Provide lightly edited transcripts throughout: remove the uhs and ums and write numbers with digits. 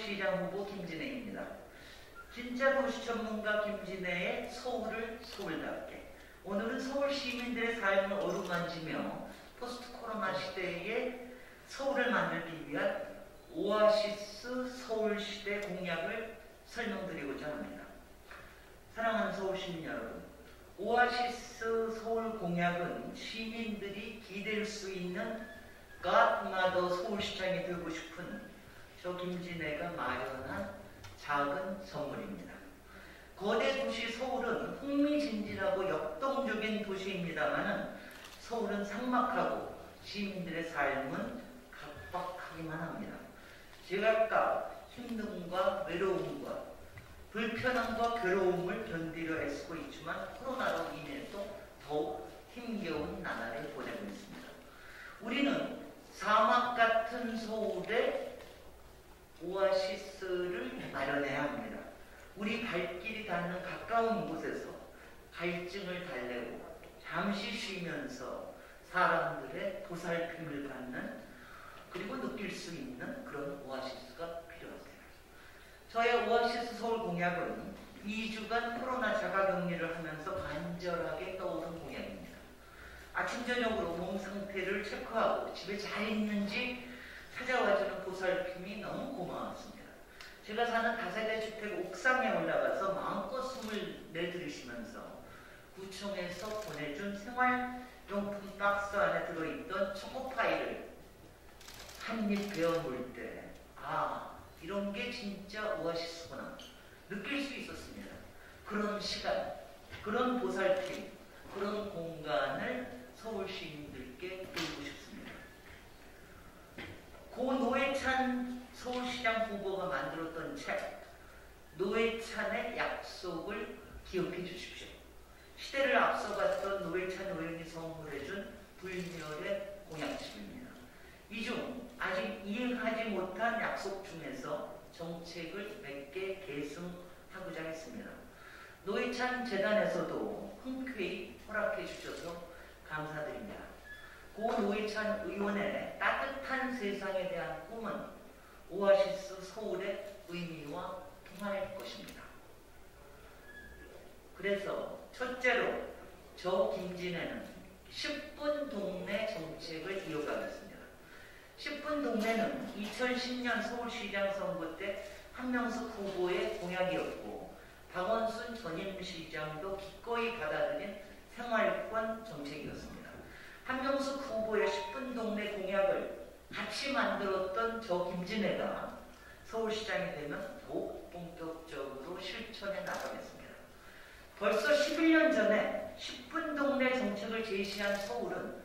서울시장 후보 김진애입니다. 진짜 도시 전문가 김진애의 서울을 서울답게. 오늘은 서울 시민들의 삶을 어루만지며 포스트 코로나 시대에 서울을 만들기 위한 오아시스 서울시대 공약을 설명드리고자 합니다. 사랑하는 서울 시민 여러분, 오아시스 서울 공약은 시민들이 기댈 수 있는 godmother 서울시장이 되고 싶은 저 김진애가 마련한 작은 선물입니다. 거대 도시 서울은 흥미진진하고 역동적인 도시입니다만 서울은 삭막하고 시민들의 삶은 각박하기만 합니다. 제각각 힘듦과 외로움과 불편함과 괴로움을 견디려 애쓰고 있지만 코로나로 인해서 더욱 힘겨운 나날을 보내고 있습니다. 우리는 사막 같은 서울에 오아시스를 마련해야 합니다. 우리 발길이 닿는 가까운 곳에서 갈증을 달래고 잠시 쉬면서 사람들의 보살핌을 받는 그리고 느낄 수 있는 그런 오아시스가 필요합니다. 저의 오아시스 서울 공약은 2주간 코로나 자가격리를 하면서 간절하게 떠오른 공약입니다. 아침 저녁으로 몸 상태를 체크하고 집에 잘 있는지 찾아와주는 보살핌이 너무 고마웠습니다. 제가 사는 다세대 주택 옥상에 올라가서 마음껏 숨을 내들이시면서 구청에서 보내준 생활용품 박스 안에 들어있던 초코파이를 한 입 베어 물 때, 이런 게 진짜 오아시스구나 느낄 수 있었습니다. 그런 시간, 그런 보살핌, 그런 공간을 서울 시민들께 드리고 싶습니다. 고 노회찬 서울시장 후보가 만들었던 책 노회찬의 약속을 기억해 주십시오. 시대를 앞서갔던 노회찬 의원이 선물해준 불멸의 공약집입니다. 이 중 아직 이행하지 못한 약속 중에서 정책을 몇 개 계승하고자 했습니다. 노회찬 재단에서도 흔쾌히 허락해 주셔서 감사드립니다. 고 노회찬 의원의 따뜻한 세상에 대한 꿈은 오아시스 서울의 의미와 통할 것입니다. 그래서 첫째로 저 김진애는 10분 동네 정책을 이어가겠습니다. 10분 동네는 2010년 서울시장 선거 때 한명숙 후보의 공약이었고 박원순 전임시장도 기꺼이 받아들인 생활권 정책이었습니다. 한명숙 후보의 10분 동네 공약을 같이 만들었던 저 김진애가 서울시장이 되면 더욱 본격적으로 실천해 나가겠습니다. 벌써 11년 전에 10분 동네 정책을 제시한 서울은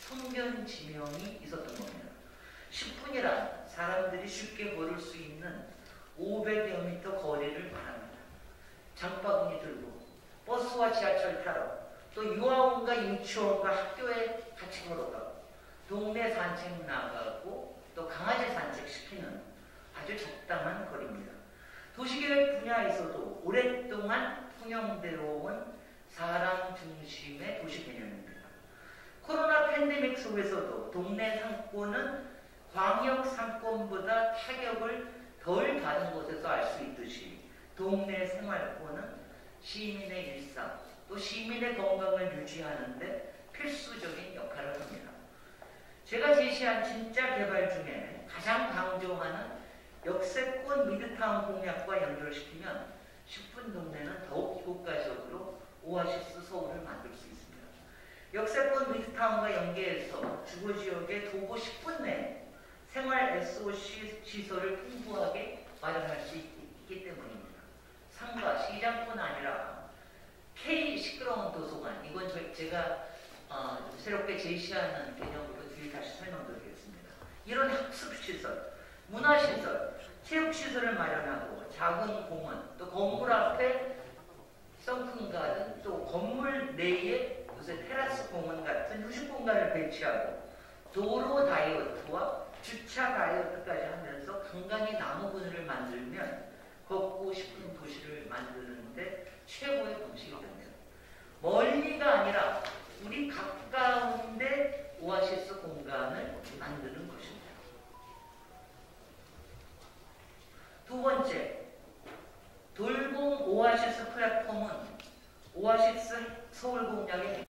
성견지명이 있었던 겁니다. 10분이란 사람들이 쉽게 걸을 수 있는 500여 미터 거리를 말합니다. 장바구니 들고 버스와 지하철 타러 또 유아원과 유치원과 학교에 같이 걸어가고 동네 산책 나가고 또 강아지 산책시키는 아주 적당한 거리입니다. 도시계획 분야에서도 오랫동안 통용되어 온 사람 중심의 도시 개념입니다. 코로나 팬데믹 속에서도 동네 상권은 광역 상권보다 타격을 덜 받은 곳에서 알 수 있듯이 동네 생활권은 시민의 일상 또 시민의 건강을 유지하는 데 필수적인 역할을 합니다. 제가 제시한 진짜 개발 중에 가장 강조하는 역세권 미드타운 공약과 연결시키면 10분 동네는 더욱 효과적으로 오아시스 서울을 만들 수 있습니다. 역세권 미드타운과 연계해서 주거지역의 도보 10분 내에 생활 SOC 시설을 풍부하게 마련할 수 있기 때문입니다. 상가, 시장뿐 아니라 K 시끄러운 도서관, 이건 제가 새롭게 제시하는 개념으로 뒤에 다시 설명드리겠습니다. 이런 학습시설, 문화시설, 체육시설을 마련하고 작은 공원, 또 건물 앞에 썬큰 가든, 또 건물 내에 요새 테라스 공원 같은 휴식 공간을 배치하고 도로 다이어트와 주차 다이어트까지 하면서 간간히 나무 그늘을 만들면 걷고 싶은 도시를 만드는데 최고의 방식이 됩니다. 멀리가 아니라 우리 가까운데 오아시스 공간을 만드는 것입니다. 두 번째, 돌봄 오아시스 플랫폼은 오아시스 서울 공약의